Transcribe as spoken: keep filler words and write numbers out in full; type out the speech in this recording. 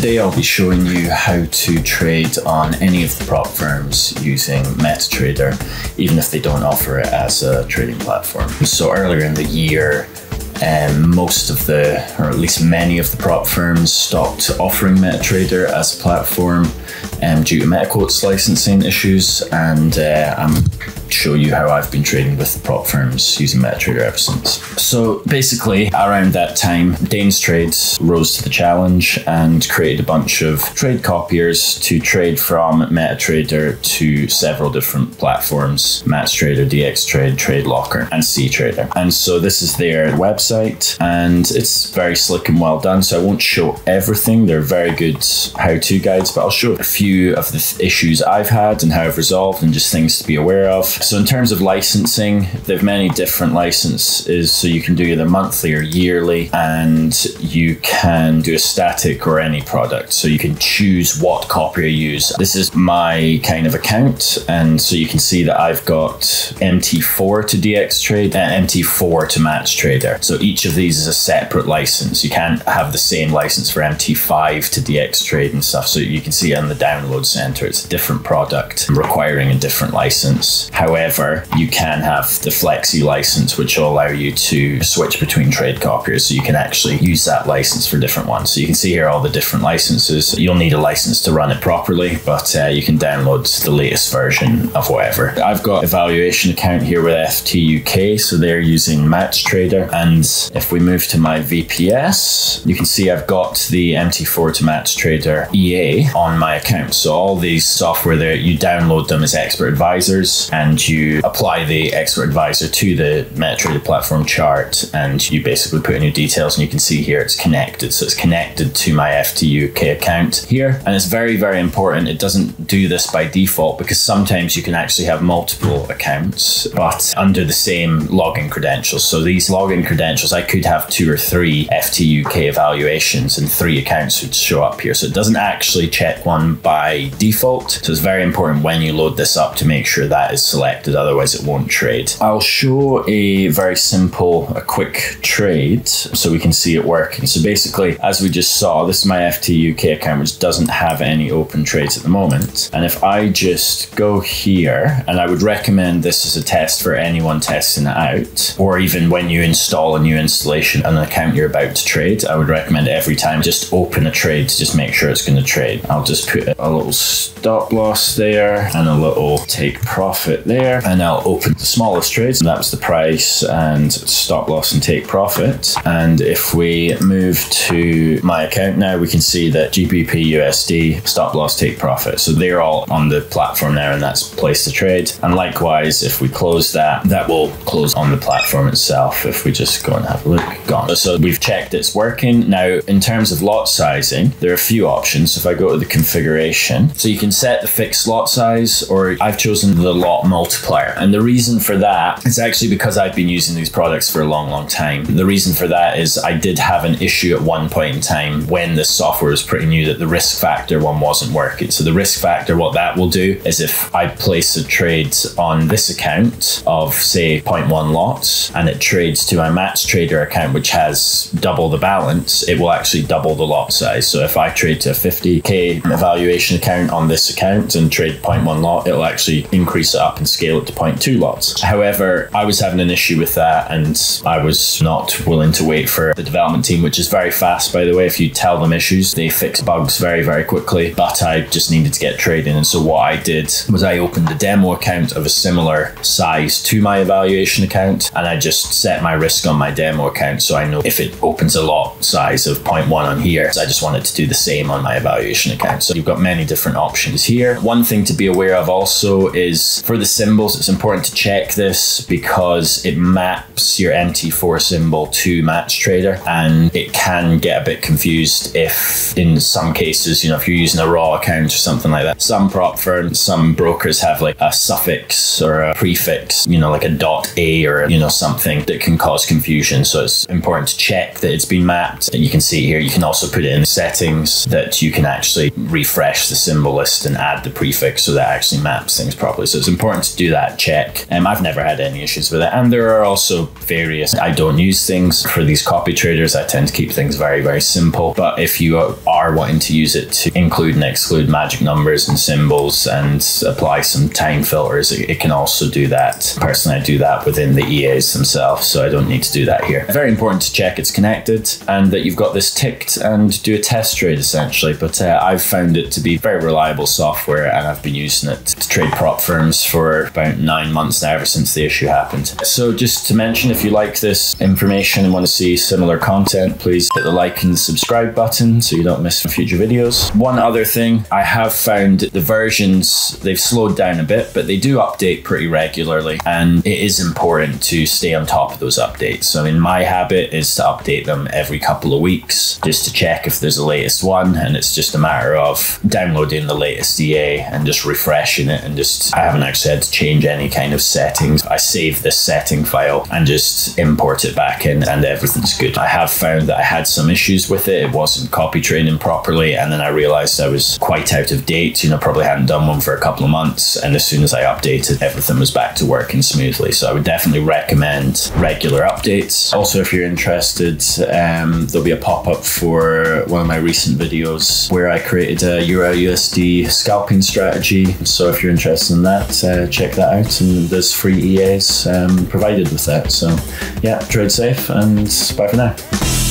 Today I'll be showing you how to trade on any of the prop firms using MetaTrader, even if they don't offer it as a trading platform. So earlier in the year, Um, most of the, or at least many of the prop firms stopped offering MetaTrader as a platform um, due to MetaQuotes licensing issues, and uh, I'm show you how I've been trading with the prop firms using MetaTrader ever since. So basically, around that time, Dane Trades rose to the challenge and created a bunch of trade copiers to trade from MetaTrader to several different platforms: MetaTrader, DXTrade, TradeLocker, and CTrader. And so this is their website, and it's very slick and well done. So I won't show everything. They're very good how-to guides, but I'll show a few of the issues I've had and how I've resolved and just things to be aware of. So in terms of licensing, they have many different licenses, so you can do either monthly or yearly, and you can do a static or any product. So you can choose what copier you use. This is my kind of account, and so you can see that I've got M T four to DXTrade and M T four to MetaTrader. So each of these is a separate license. You can't have the same license for M T five to DXTrade and stuff. So you can see on the download center, it's a different product requiring a different license. However, you can have the Flexi license, which will allow you to switch between trade copiers. So you can actually use that license for different ones. So you can see here all the different licenses. You'll need a license to run it properly, but uh, you can download the latest version of whatever. I've got a valuation account here with F T U K, so they're using MetaTrader. And if we move to my V P S, you can see I've got the M T four to MetaTrader E A on my account. So all these software there, you download them as expert advisors, and you apply the expert advisor to the MetaTrader platform chart, and you basically put in your details, and you can see here it's connected. So it's connected to my F T U K account here, and it's very, very important. It doesn't do this by default, because sometimes you can actually have multiple accounts, but under the same login credentials. So these login credentials, I could have two or three F T U K evaluations, and three accounts would show up here. So it doesn't actually check one by default. So it's very important when you load this up to make sure that is selected, otherwise it won't trade. I'll show a very simple, a quick trade so we can see it working. So basically, as we just saw, this is my F T U K account, which doesn't have any open trades at the moment. And if I just go here, and I would recommend this as a test for anyone testing it out, or even when you install a new installation on an account you're about to trade, I would recommend every time just open a trade to just make sure it's going to trade. I'll just put a little stop loss there and a little take profit there, and I'll open the smallest trades, and that was the price and stop loss and take profit. And if we move to my account now, we can see that G B P U S D, stop loss, take profit. So they're all on the platform there, and that's place to trade. And likewise, if we close that, that will close on the platform itself. If we just go and have a look, gone. So we've checked it's working. Now, in terms of lot sizing, there are a few options. If I go to the configuration, so you can set the fixed lot size, or I've chosen the lot multiplier. And the reason for that is actually because I've been using these products for a long, long time. The reason for that is I did have an issue at one point in time when this software was pretty new, that the risk factor one wasn't working. So the risk factor, what that will do is if I place a trade on this account of say zero point one lots, and it trades to my MetaTrader account, which has double the balance, it will actually double the lot size. So if I trade to a fifty K evaluation account on this account and trade zero point one lot, it'll actually increase it up and scale it to zero point two lots. However, I was having an issue with that, and I was not willing to wait for the development team, which is very fast, by the way. If you tell them issues, they fix bugs very, very quickly, but I just needed to get trading. And so what I did was I opened a demo account of a similar size to my evaluation account, and I just set my risk on my demo account, so I know if it opens a lot size of zero point one on here, I just wanted to do the same on my evaluation account. So you've got many different options here. One thing to be aware of also is for the symbols, it's important to check this because it maps your M T four symbol to MetaTrader, and it can get a bit confused if in some cases, you know, if you're using a raw account or something like that. Some prop firms, some brokers have like a suffix or a prefix, you know, like a dot A or, you know, something that can cause confusion. So it's important to check that it's been mapped. And you can see here, you can also put it in the settings that you can actually refresh the symbol list and add the prefix so that actually maps things properly. So it's important to just do that check. Um, I've never had any issues with it. And there are also various, I don't use things for these copy traders. I tend to keep things very, very simple. But if you are wanting to use it to include and exclude magic numbers and symbols and apply some time filters, it, it can also do that. Personally, I do that within the E As themselves, so I don't need to do that here. Very important to check it's connected and that you've got this ticked and do a test trade essentially. But uh, I've found it to be very reliable software, and I've been using it to trade prop firms for about nine months now, ever since the issue happened. So just to mention, if you like this information and want to see similar content, please hit the like and the subscribe button so you don't miss future videos. One other thing, I have found the versions, they've slowed down a bit, but they do update pretty regularly, and it is important to stay on top of those updates. So I mean, my habit is to update them every couple of weeks just to check if there's a latest one, and it's just a matter of downloading the latest E A and just refreshing it, and just, I haven't actually had to change any kind of settings. I save this setting file and just import it back in, and everything's good. I have found that I had some issues with it. It wasn't copy trading properly, and then I realized I was quite out of date, you know, probably hadn't done one for a couple of months, and as soon as I updated, everything was back to working smoothly. So I would definitely recommend regular updates. Also, if you're interested, um, there'll be a pop-up for one of my recent videos where I created a Euro U S D scalping strategy. So if you're interested in that, uh, check that out, and there's free E As um, provided with that. So yeah, trade safe, and bye for now.